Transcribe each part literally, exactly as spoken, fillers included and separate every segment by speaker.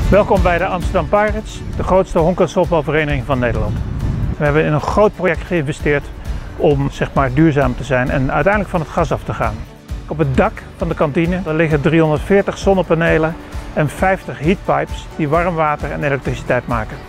Speaker 1: Welkom bij de Amsterdam Pirates, de grootste honkbalvereniging van Nederland. We hebben in een groot project geïnvesteerd om zeg maar, duurzaam te zijn en uiteindelijk van het gas af te gaan. Op het dak van de kantine daar liggen driehonderdveertig zonnepanelen en vijftig heatpipes die warm water en elektriciteit maken.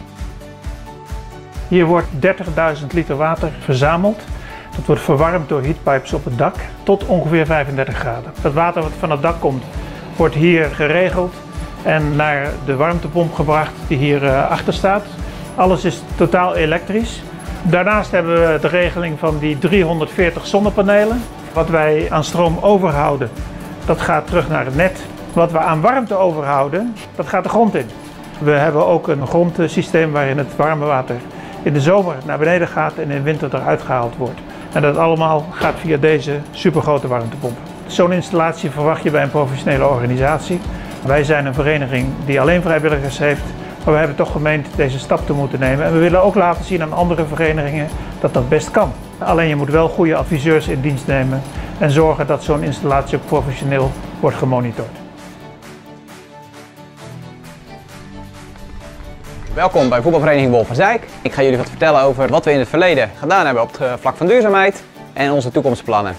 Speaker 1: Hier wordt dertigduizend liter water verzameld. Dat wordt verwarmd door heatpipes op het dak tot ongeveer vijfendertig graden. Het water wat van het dak komt wordt hier geregeld en naar de warmtepomp gebracht die hier uh, achter staat. Alles is totaal elektrisch. Daarnaast hebben we de regeling van die driehonderdveertig zonnepanelen. Wat wij aan stroom overhouden, dat gaat terug naar het net. Wat we aan warmte overhouden, dat gaat de grond in. We hebben ook een grondsysteem waarin het warme water in de zomer naar beneden gaat en in de winter eruit gehaald wordt. En dat allemaal gaat via deze supergrote warmtepomp. Zo'n installatie verwacht je bij een professionele organisatie. Wij zijn een vereniging die alleen vrijwilligers heeft, maar we hebben toch gemeend deze stap te moeten nemen. En we willen ook laten zien aan andere verenigingen dat dat best kan. Alleen je moet wel goede adviseurs in dienst nemen en zorgen dat zo'n installatie ook professioneel wordt gemonitord.
Speaker 2: Welkom bij voetbalvereniging Wolverzijk. Ik ga jullie wat vertellen over wat we in het verleden gedaan hebben op het vlak van duurzaamheid en onze toekomstplannen.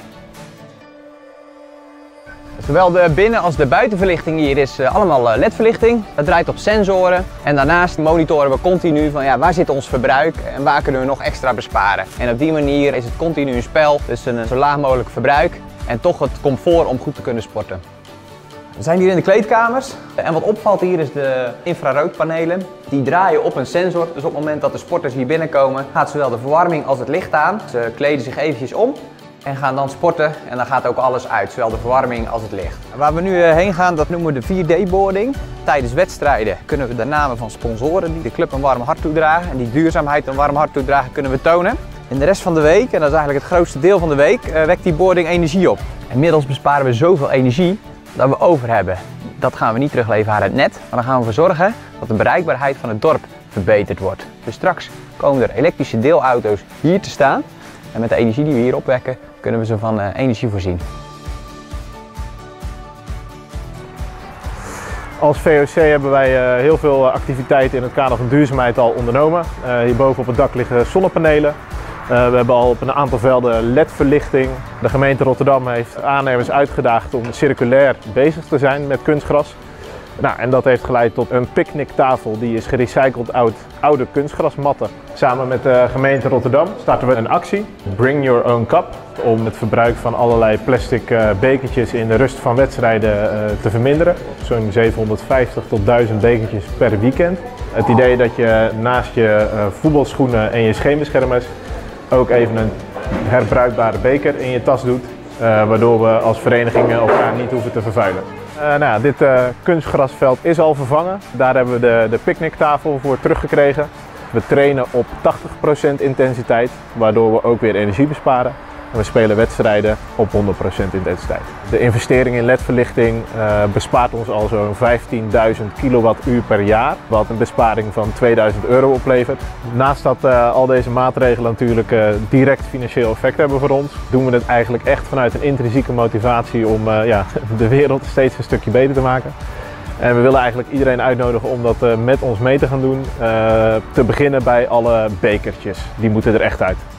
Speaker 2: Zowel de binnen- als de buitenverlichting hier is allemaal L E D-verlichting. Dat draait op sensoren en daarnaast monitoren we continu van ja, waar zit ons verbruik en waar kunnen we nog extra besparen. En op die manier is het continu een spel tussen een zo laag mogelijk verbruik en toch het comfort om goed te kunnen sporten. We zijn hier in de kleedkamers en wat opvalt hier is de infraroodpanelen. Die draaien op een sensor, dus op het moment dat de sporters hier binnenkomen gaat zowel de verwarming als het licht aan. Ze kleden zich eventjes om en gaan dan sporten en dan gaat ook alles uit, zowel de verwarming als het licht. Waar we nu heen gaan, dat noemen we de vier D boarding. Tijdens wedstrijden kunnen we de namen van sponsoren die de club een warm hart toedragen en die duurzaamheid een warm hart toedragen kunnen we tonen. In de rest van de week, en dat is eigenlijk het grootste deel van de week, wekt die boarding energie op. Inmiddels besparen we zoveel energie dat we over hebben. Dat gaan we niet terugleveren aan het net, maar dan gaan we ervoor zorgen dat de bereikbaarheid van het dorp verbeterd wordt. Dus straks komen er elektrische deelauto's hier te staan en met de energie die we hier opwekken kunnen we ze van uh, energie voorzien.
Speaker 3: Als V O C hebben wij uh, heel veel activiteiten in het kader van duurzaamheid al ondernomen. Uh, hierboven op het dak liggen zonnepanelen. Uh, we hebben al op een aantal velden L E D-verlichting. De gemeente Rotterdam heeft aannemers uitgedaagd om circulair bezig te zijn met kunstgras. Nou, en dat heeft geleid tot een picknicktafel die is gerecycled uit oude kunstgrasmatten. Samen met de gemeente Rotterdam starten we een actie, Bring Your Own Cup, om het verbruik van allerlei plastic uh, bekertjes in de rust van wedstrijden uh, te verminderen. Zo'n zevenhonderdvijftig tot duizend bekertjes per weekend. Het idee dat je naast je uh, voetbalschoenen en je scheenbeschermers ook even een herbruikbare beker in je tas doet, uh, waardoor we als verenigingen elkaar niet hoeven te vervuilen. Uh, nou ja, dit uh, kunstgrasveld is al vervangen. Daar hebben we de, de picknicktafel voor teruggekregen. We trainen op tachtig procent intensiteit, waardoor we ook weer energie besparen. En we spelen wedstrijden op honderd procent intensiteit. De investering in L E D-verlichting uh, bespaart ons al zo'n vijftienduizend kilowattuur per jaar, wat een besparing van tweeduizend euro oplevert. Naast dat uh, al deze maatregelen natuurlijk uh, direct financieel effect hebben voor ons, doen we het eigenlijk echt vanuit een intrinsieke motivatie om uh, ja, de wereld steeds een stukje beter te maken. En we willen eigenlijk iedereen uitnodigen om dat uh, met ons mee te gaan doen. Uh, te beginnen bij alle bekertjes, die moeten er echt uit.